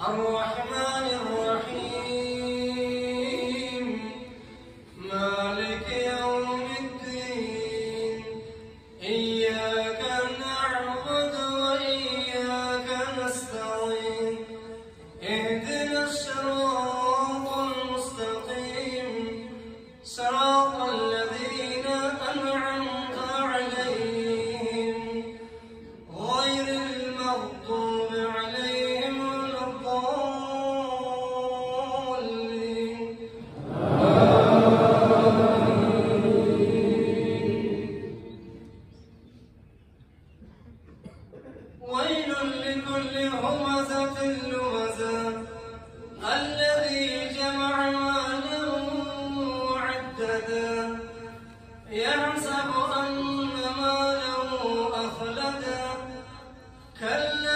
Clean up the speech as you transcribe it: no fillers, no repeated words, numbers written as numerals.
الرحمن الرحيم مالك يوم الدين إياك نعبد وإياك نستعين اهدنا الصراط المستقيم صراط الذين أنعمت عليهم غير المغضوب عليهم ولا الضالين. ويل لكل همزة لمزة الذي جمع مالا وعددا يحسب أن ماله أخلدا كلا